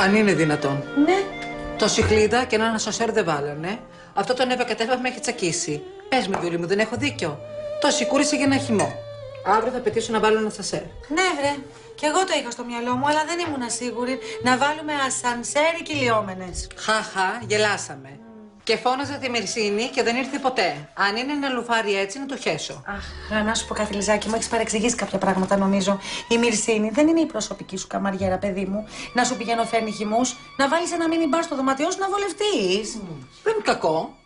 Αν είναι δυνατόν. Ναι. Τόση χλίδα και έναν ασανσέρ δεν βάλανε. Αυτό τον έβα με έχει τσακίσει. Πες με, Γιούλη μου, δεν έχω δίκιο. Τόση κούρηση για ένα χυμό. Αύριο θα πετήσω να βάλω ένα ασανσέρ. Ναι, βρε. Κι εγώ το είχα στο μυαλό μου, αλλά δεν ήμουν σίγουρη να βάλουμε ασανσέρ ή κυλιόμενες. Χαχα, γελάσαμε. Και φώναζα τη Μυρσίνη και δεν ήρθε ποτέ. Αν είναι ένα λουφάρι έτσι, να το χέσω. Αχ, να σου πω κάτι, Λιζάκι, μου έχεις παρεξηγήσει κάποια πράγματα, νομίζω. Η Μυρσίνη δεν είναι η προσωπική σου καμαριέρα, παιδί μου. Να σου πηγαίνω φέρνει χυμούς, να βάλεις ένα μίνι μπαρ στο δωματιό σου να βολευτείς. Δεν είναι κακό.